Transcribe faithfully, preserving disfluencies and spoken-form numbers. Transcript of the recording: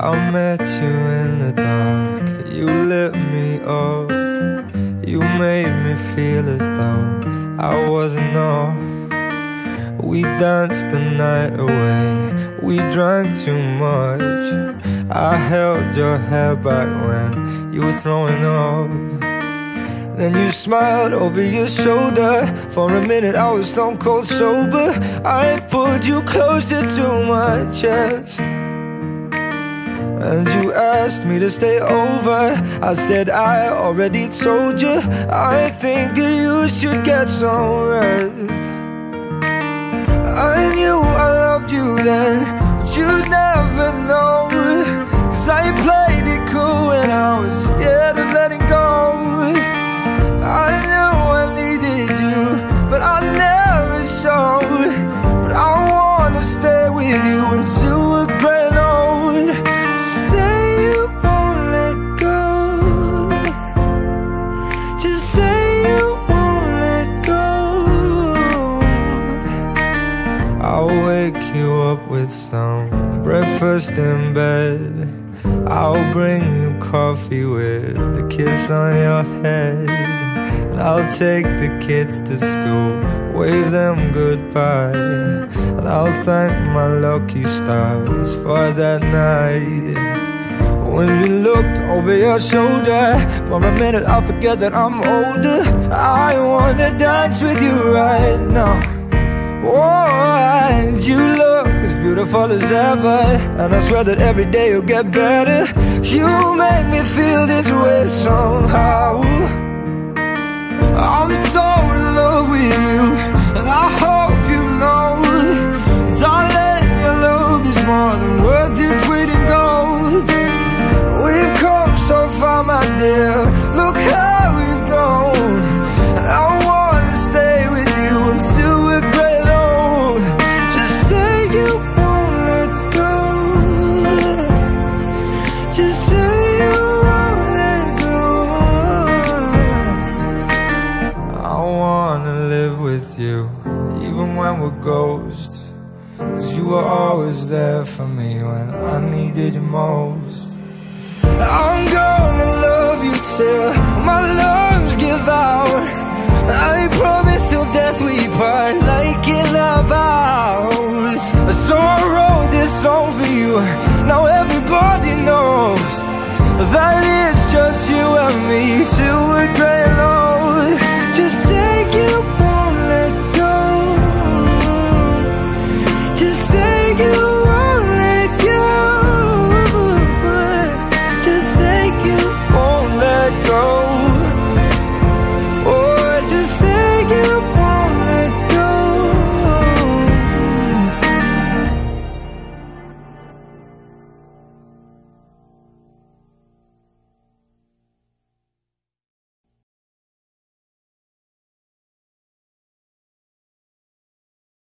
I met you in the dark, you lit me up. You made me feel as though I wasn't off. We danced the night away, we drank too much. I held your hair back when you were throwing up. Then you smiled over your shoulder. For a minute I was stone cold sober. I pulled you closer to my chest, and you asked me to stay over. I said I already told you, I think that you should get some rest. I knew I loved you then, but you'd never know, 'cause I played it cool and I was scared of letting go. I knew I needed you, but I never showed. But I wanna stay with you until we're growing old. Just say you won't let go. Just say you won't let go. I'll wake you up with some breakfast in bed. I'll bring you coffee with a kiss on your head. And I'll take the kids to school, wave them goodbye. And I'll thank my lucky stars for that night. When you looked over your shoulder, for a minute I forget that I'm older. I wanna dance with you right now. Oh, and you look as beautiful as ever, and I swear that every day you'll get better. You make me feel this way somehow. I'm so in love with you, and I hope you know, darling, your love is more than worth its weight in gold. We've come so far, my dear, look how we've grown. And I wanna stay with you until we're great old. Just say you won't let go. Just say you won't let go. I wanna live with you, even when we're ghosts, 'cause you were always there for me when I needed you most. I'm gonna love you till my lungs give out. I promise till death we part, like in our vows. So I wrote this song for you, now everybody knows that it's just you and me.